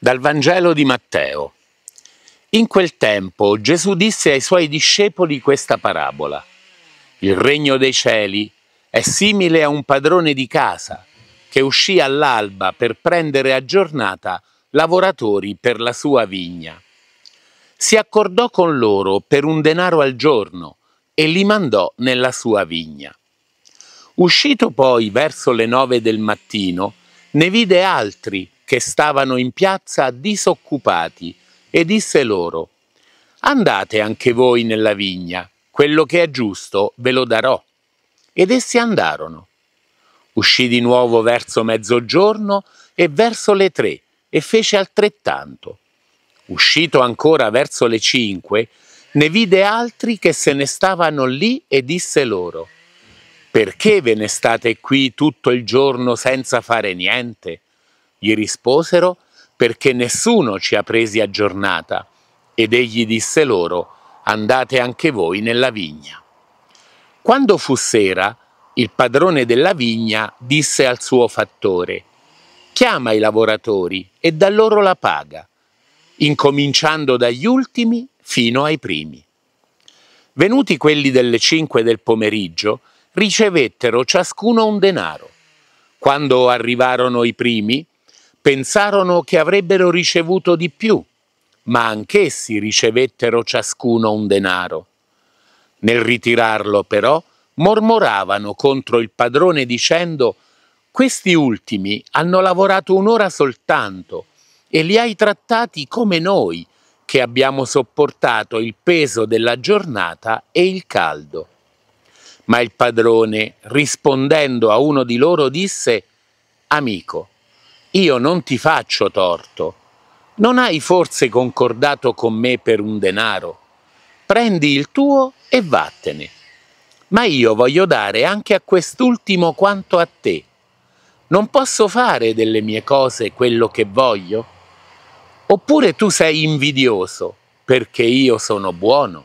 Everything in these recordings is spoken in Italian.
Dal Vangelo di Matteo. In quel tempo Gesù disse ai suoi discepoli questa parabola. Il regno dei cieli è simile a un padrone di casa che uscì all'alba per prendere a giornata lavoratori per la sua vigna. Si accordò con loro per un denaro al giorno e li mandò nella sua vigna. Uscito poi verso le 9 del mattino, ne vide altri che stavano in piazza disoccupati e disse loro: «Andate anche voi nella vigna, quello che è giusto ve lo darò». Ed essi andarono. Uscì di nuovo verso mezzogiorno e verso le 3 e fece altrettanto. Uscito ancora verso le 5, ne vide altri che se ne stavano lì e disse loro: «Perché ve ne state qui tutto il giorno senza fare niente?» Gli risposero: «Perché nessuno ci ha presi a giornata». Ed egli disse loro: «Andate anche voi nella vigna». Quando fu sera, il padrone della vigna disse al suo fattore: «Chiama i lavoratori e dà loro la paga, incominciando dagli ultimi fino ai primi». Venuti quelli delle 5 del pomeriggio, ricevettero ciascuno un denaro. Quando arrivarono i primi, pensarono che avrebbero ricevuto di più, ma anch'essi ricevettero ciascuno un denaro. Nel ritirarlo, però, mormoravano contro il padrone dicendo: «Questi ultimi hanno lavorato un'ora soltanto e li hai trattati come noi, che abbiamo sopportato il peso della giornata e il caldo». Ma il padrone, rispondendo a uno di loro, disse: «Amico, io non ti faccio torto. Non hai forse concordato con me per un denaro? Prendi il tuo e vattene. Ma io voglio dare anche a quest'ultimo quanto a te. Non posso fare delle mie cose quello che voglio? Oppure tu sei invidioso perché io sono buono?»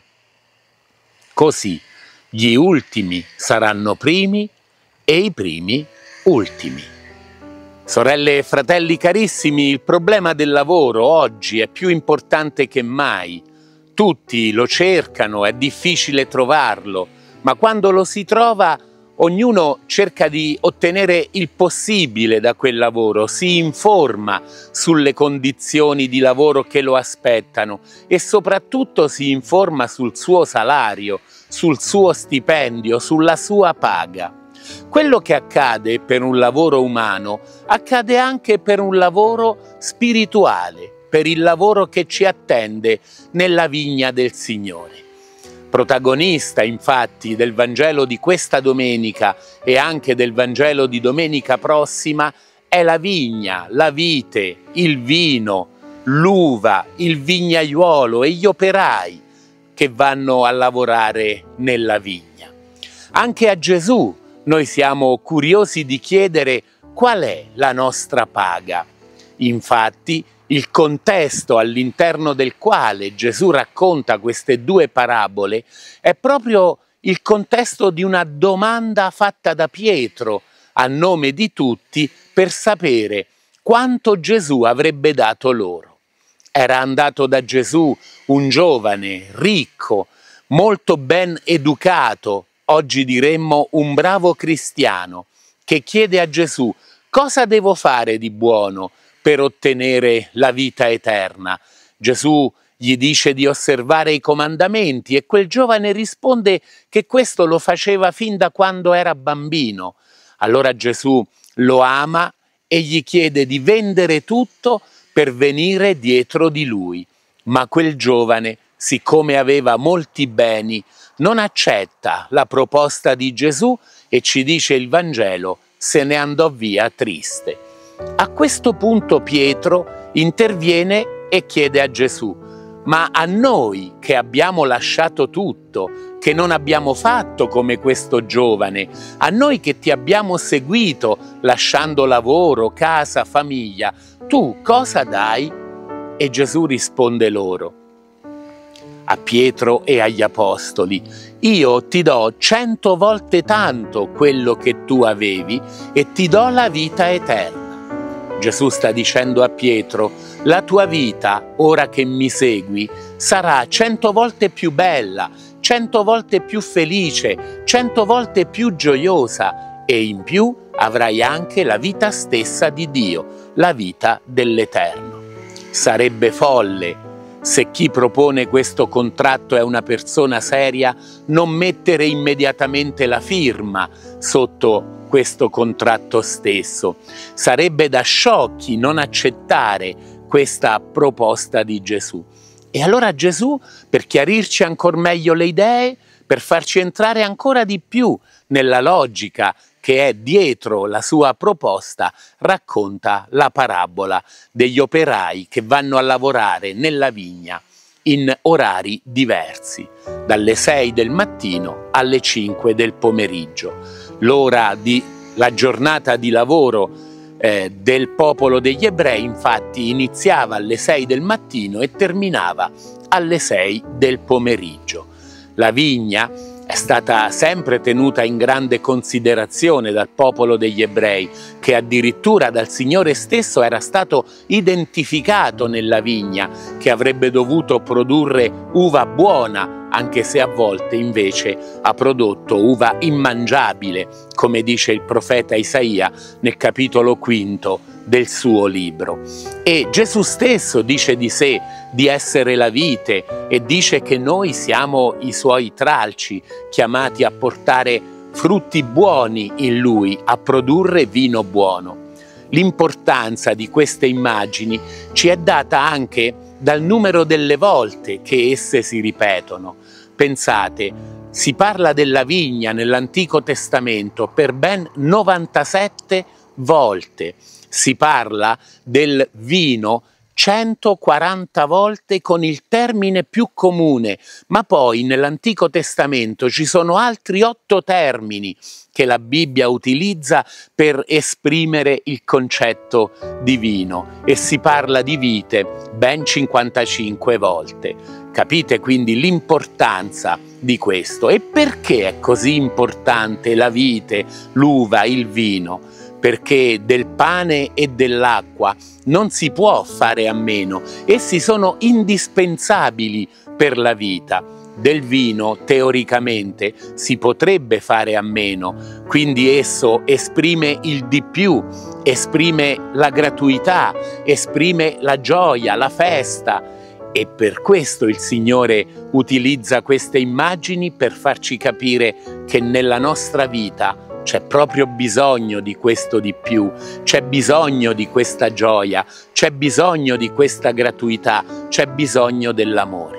Così gli ultimi saranno primi e i primi ultimi. Sorelle e fratelli carissimi, il problema del lavoro oggi è più importante che mai. Tutti lo cercano, è difficile trovarlo, ma quando lo si trova, ognuno cerca di ottenere il possibile da quel lavoro, si informa sulle condizioni di lavoro che lo aspettano e soprattutto si informa sul suo salario, sul suo stipendio, sulla sua paga. Quello che accade per un lavoro umano accade anche per un lavoro spirituale, per il lavoro che ci attende nella vigna del Signore. Protagonista infatti del Vangelo di questa domenica e anche del Vangelo di domenica prossima è la vigna, la vite, il vino, l'uva, il vignaiuolo e gli operai che vanno a lavorare nella vigna. Anche a Gesù noi siamo curiosi di chiedere qual è la nostra paga. Infatti, il contesto all'interno del quale Gesù racconta queste due parabole è proprio il contesto di una domanda fatta da Pietro a nome di tutti per sapere quanto Gesù avrebbe dato loro. Era andato da Gesù un giovane, ricco, molto ben educato, oggi diremmo un bravo cristiano, che chiede a Gesù: «Cosa devo fare di buono per ottenere la vita eterna?» Gesù gli dice di osservare i comandamenti e quel giovane risponde che questo lo faceva fin da quando era bambino. Allora Gesù lo ama e gli chiede di vendere tutto per venire dietro di lui. Ma quel giovane, siccome aveva molti beni, non accetta la proposta di Gesù e, ci dice il Vangelo, se ne andò via triste. A questo punto Pietro interviene e chiede a Gesù: «Ma a noi che abbiamo lasciato tutto, che non abbiamo fatto come questo giovane, a noi che ti abbiamo seguito lasciando lavoro, casa, famiglia, tu cosa dai?» E Gesù risponde loro, a Pietro e agli apostoli: «Io ti do 100 volte tanto quello che tu avevi e ti do la vita eterna». Gesù sta dicendo a Pietro: la tua vita, ora che mi segui, sarà 100 volte più bella, 100 volte più felice, 100 volte più gioiosa, e in più avrai anche la vita stessa di Dio, la vita dell'Eterno. Sarebbe folle, se chi propone questo contratto è una persona seria, non mettere immediatamente la firma sotto questo contratto stesso. Sarebbe da sciocchi non accettare questa proposta di Gesù. E allora Gesù, per chiarirci ancora meglio le idee, per farci entrare ancora di più nella logica che è dietro la sua proposta, racconta la parabola degli operai che vanno a lavorare nella vigna in orari diversi, dalle 6 del mattino alle 5 del pomeriggio. La giornata di lavoro del popolo degli ebrei infatti iniziava alle 6 del mattino e terminava alle 6 del pomeriggio. La vigna è stata sempre tenuta in grande considerazione dal popolo degli ebrei, che addirittura dal Signore stesso era stato identificato nella vigna, che avrebbe dovuto produrre uva buona, anche se a volte invece ha prodotto uva immangiabile, come dice il profeta Isaia nel capitolo 5 del suo libro. E Gesù stesso dice di sé di essere la vite e dice che noi siamo i suoi tralci, chiamati a portare frutti buoni in lui, a produrre vino buono. L'importanza di queste immagini ci è data anche dal numero delle volte che esse si ripetono. Pensate, si parla della vigna nell'Antico Testamento per ben 97 volte. Si parla del vino 140 volte con il termine più comune, ma poi nell'Antico Testamento ci sono altri 8 termini che la Bibbia utilizza per esprimere il concetto di vino, e si parla di vite ben 55 volte. Capite quindi l'importanza di questo. E perché è così importante la vite, l'uva, il vino? Perché del pane e dell'acqua non si può fare a meno, essi sono indispensabili per la vita. Del vino, teoricamente, si potrebbe fare a meno, quindi esso esprime il di più, esprime la gratuità, esprime la gioia, la festa. E per questo il Signore utilizza queste immagini per farci capire che nella nostra vita c'è proprio bisogno di questo di più, c'è bisogno di questa gioia, c'è bisogno di questa gratuità, c'è bisogno dell'amore.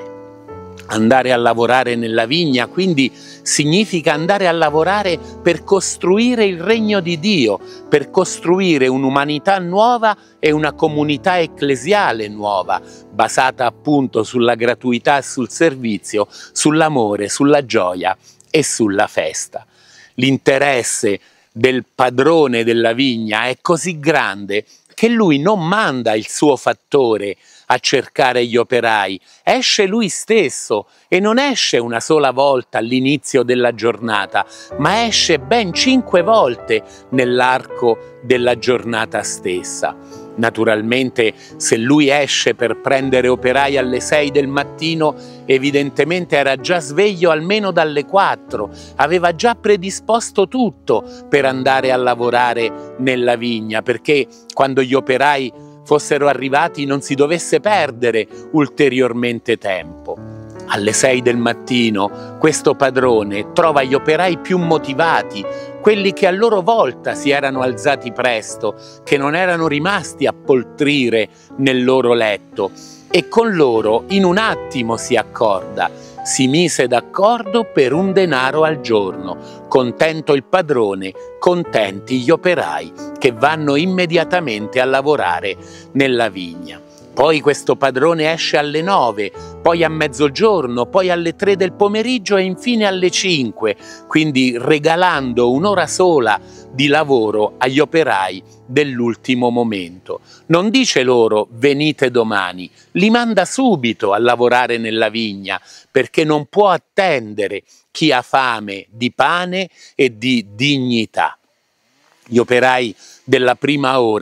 Andare a lavorare nella vigna quindi significa andare a lavorare per costruire il regno di Dio, per costruire un'umanità nuova e una comunità ecclesiale nuova, basata appunto sulla gratuità e sul servizio, sull'amore, sulla gioia e sulla festa. L'interesse del padrone della vigna è così grande che lui non manda il suo fattore a cercare gli operai, esce lui stesso, e non esce una sola volta all'inizio della giornata, ma esce ben 5 volte nell'arco della giornata stessa. Naturalmente, se lui esce per prendere operai alle 6 del mattino, evidentemente era già sveglio almeno dalle 4, aveva già predisposto tutto per andare a lavorare nella vigna, perché quando gli operai fossero arrivati non si dovesse perdere ulteriormente tempo. Alle 6 del mattino questo padrone trova gli operai più motivati, quelli che a loro volta si erano alzati presto, che non erano rimasti a poltrire nel loro letto, e con loro in un attimo si accorda. Si mise d'accordo per un denaro al giorno. Contento il padrone, contenti gli operai che vanno immediatamente a lavorare nella vigna. Poi questo padrone esce alle 9, poi a mezzogiorno, poi alle 3 del pomeriggio e infine alle 5, quindi regalando un'ora sola di lavoro agli operai dell'ultimo momento. Non dice loro venite domani, li manda subito a lavorare nella vigna, perché non può attendere chi ha fame di pane e di dignità. Gli operai della prima ora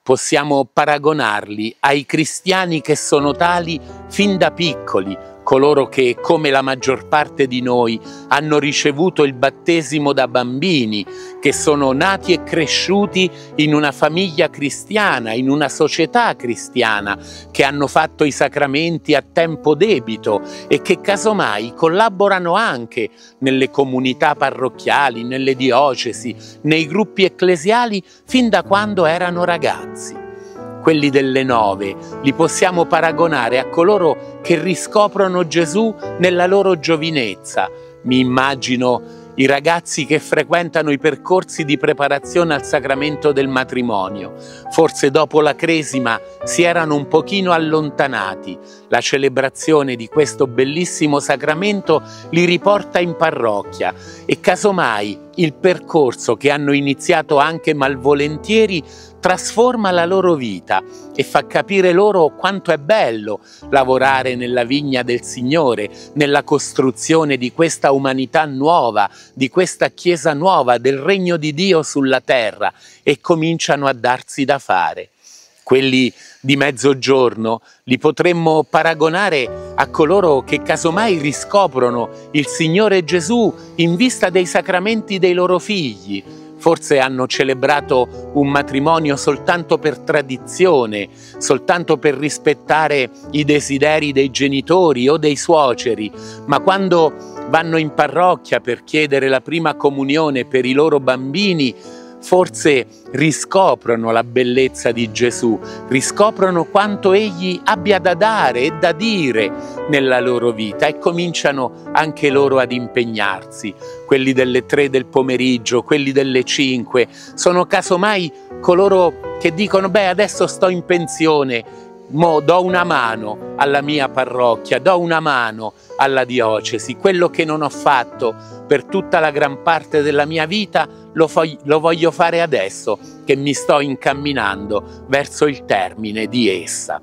possiamo paragonarli ai cristiani che sono tali fin da piccoli, coloro che, come la maggior parte di noi, hanno ricevuto il battesimo da bambini, che sono nati e cresciuti in una famiglia cristiana, in una società cristiana, che hanno fatto i sacramenti a tempo debito e che casomai collaborano anche nelle comunità parrocchiali, nelle diocesi, nei gruppi ecclesiali fin da quando erano ragazzi. Quelli delle 9 li possiamo paragonare a coloro che riscoprono Gesù nella loro giovinezza. Mi immagino i ragazzi che frequentano i percorsi di preparazione al sacramento del matrimonio. Forse dopo la cresima si erano un pochino allontanati. La celebrazione di questo bellissimo sacramento li riporta in parrocchia e casomai il percorso che hanno iniziato anche malvolentieri trasforma la loro vita e fa capire loro quanto è bello lavorare nella vigna del Signore, nella costruzione di questa umanità nuova, di questa Chiesa nuova, del regno di Dio sulla terra, e cominciano a darsi da fare. Quelli di mezzogiorno li potremmo paragonare a coloro che casomai riscoprono il Signore Gesù in vista dei sacramenti dei loro figli. Forse hanno celebrato un matrimonio soltanto per tradizione, soltanto per rispettare i desideri dei genitori o dei suoceri, ma quando vanno in parrocchia per chiedere la prima comunione per i loro bambini, forse riscoprono la bellezza di Gesù, riscoprono quanto Egli abbia da dare e da dire nella loro vita e cominciano anche loro ad impegnarsi. Quelli delle 3 del pomeriggio, quelli delle 5, sono casomai coloro che dicono: beh, adesso sto in pensione, mo do una mano alla mia parrocchia, do una mano alla diocesi, quello che non ho fatto per tutta la gran parte della mia vita lo voglio fare adesso che mi sto incamminando verso il termine di essa.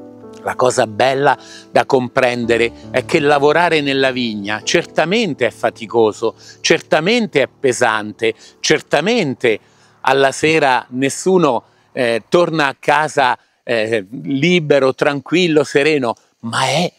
La cosa bella da comprendere è che lavorare nella vigna certamente è faticoso, certamente è pesante, certamente alla sera nessuno torna a casa libero, tranquillo, sereno, ma è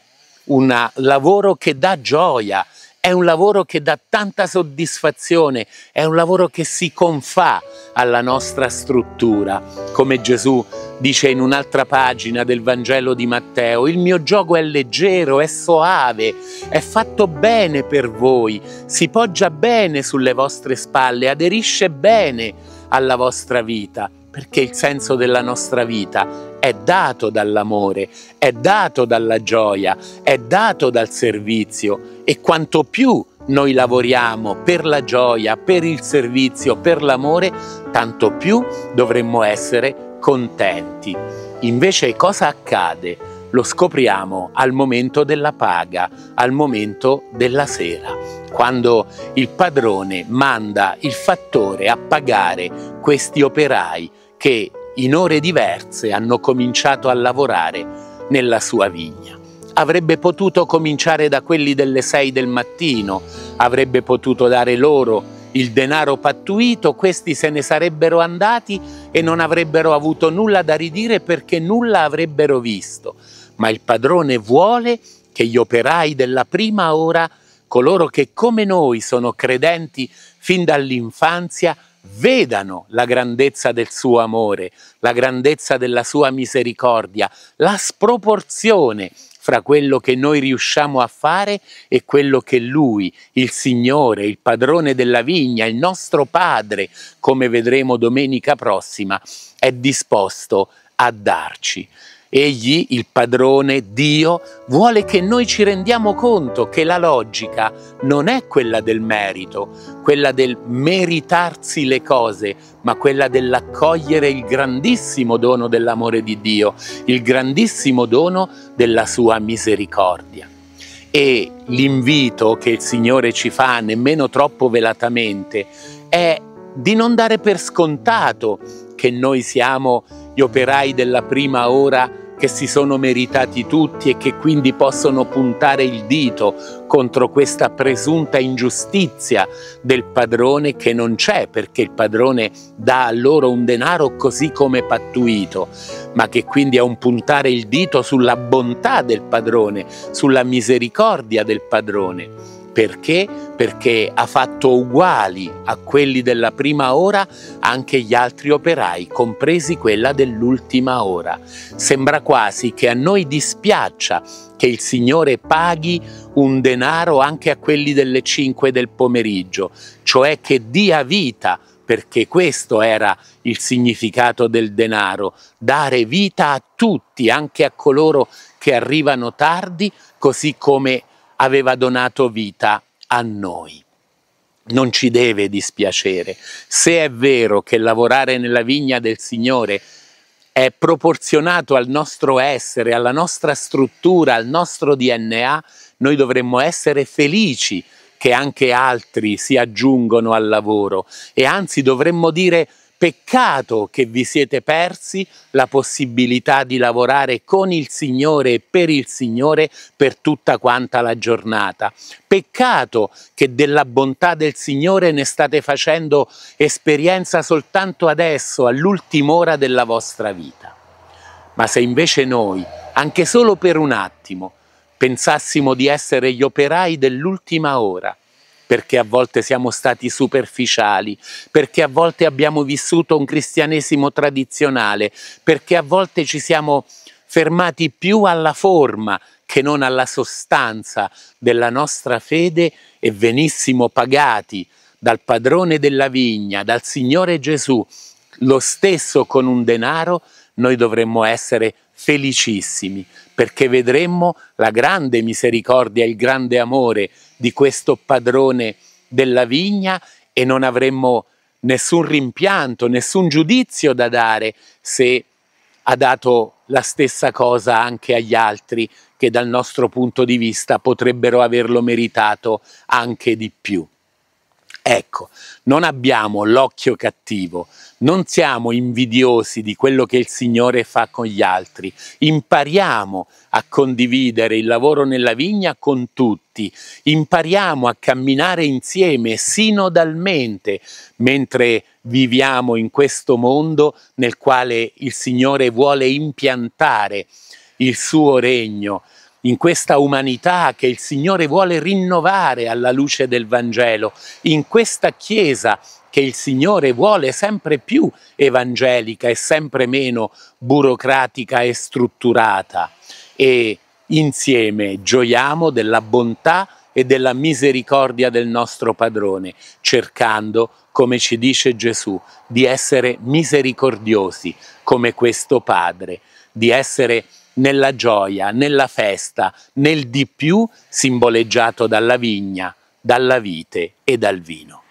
un lavoro che dà gioia, è un lavoro che dà tanta soddisfazione, è un lavoro che si confà alla nostra struttura. Come Gesù dice in un'altra pagina del Vangelo di Matteo: il mio giogo è leggero, è soave, è fatto bene per voi, si poggia bene sulle vostre spalle, aderisce bene alla vostra vita, perché il senso della nostra vita è dato dall'amore, è dato dalla gioia, è dato dal servizio, e quanto più noi lavoriamo per la gioia, per il servizio, per l'amore, tanto più dovremmo essere contenti. Invece cosa accade? Lo scopriamo al momento della paga, al momento della sera, quando il padrone manda il fattore a pagare questi operai che in ore diverse hanno cominciato a lavorare nella sua vigna. Avrebbe potuto cominciare da quelli delle 6 del mattino, avrebbe potuto dare loro il denaro pattuito, questi se ne sarebbero andati e non avrebbero avuto nulla da ridire perché nulla avrebbero visto. Ma il padrone vuole che gli operai della prima ora, coloro che come noi sono credenti fin dall'infanzia, vedano la grandezza del suo amore, la grandezza della sua misericordia, la sproporzione fra quello che noi riusciamo a fare e quello che Lui, il Signore, il padrone della vigna, il nostro Padre, come vedremo domenica prossima, è disposto a darci. Egli, il padrone, Dio, vuole che noi ci rendiamo conto che la logica non è quella del merito, quella del meritarsi le cose, ma quella dell'accogliere il grandissimo dono dell'amore di Dio, il grandissimo dono della sua misericordia. E l'invito che il Signore ci fa, nemmeno troppo velatamente, è di non dare per scontato che noi siamo gli operai della prima ora che si sono meritati tutti e che quindi possono puntare il dito contro questa presunta ingiustizia del padrone che non c'è, perché il padrone dà a loro un denaro così come pattuito, ma che quindi è un puntare il dito sulla bontà del padrone, sulla misericordia del padrone. Perché? Perché ha fatto uguali a quelli della prima ora anche gli altri operai, compresi quella dell'ultima ora. Sembra quasi che a noi dispiaccia che il Signore paghi un denaro anche a quelli delle 5 del pomeriggio, cioè che dia vita, perché questo era il significato del denaro, dare vita a tutti, anche a coloro che arrivano tardi, così come aveva donato vita a noi. Non ci deve dispiacere. Se è vero che lavorare nella vigna del Signore è proporzionato al nostro essere, alla nostra struttura, al nostro DNA, noi dovremmo essere felici che anche altri si aggiungono al lavoro e anzi dovremmo dire: peccato che vi siete persi la possibilità di lavorare con il Signore e per il Signore per tutta quanta la giornata. Peccato che della bontà del Signore ne state facendo esperienza soltanto adesso, all'ultima ora della vostra vita. Ma se invece noi, anche solo per un attimo, pensassimo di essere gli operai dell'ultima ora, perché a volte siamo stati superficiali, perché a volte abbiamo vissuto un cristianesimo tradizionale, perché a volte ci siamo fermati più alla forma che non alla sostanza della nostra fede e venissimo pagati dal padrone della vigna, dal Signore Gesù, lo stesso con un denaro, noi dovremmo essere felicissimi, perché vedremmo la grande misericordia, il grande amore di questo padrone della vigna e non avremmo nessun rimpianto, nessun giudizio da dare se ha dato la stessa cosa anche agli altri che dal nostro punto di vista potrebbero averlo meritato anche di più. Ecco, non abbiamo l'occhio cattivo, non siamo invidiosi di quello che il Signore fa con gli altri, impariamo a condividere il lavoro nella vigna con tutti, impariamo a camminare insieme sinodalmente mentre viviamo in questo mondo nel quale il Signore vuole impiantare il suo regno, in questa umanità che il Signore vuole rinnovare alla luce del Vangelo, in questa Chiesa che il Signore vuole sempre più evangelica e sempre meno burocratica e strutturata. E insieme gioiamo della bontà e della misericordia del nostro Padrone, cercando, come ci dice Gesù, di essere misericordiosi come questo Padre, di essere nella gioia, nella festa, nel di più simboleggiato dalla vigna, dalla vite e dal vino.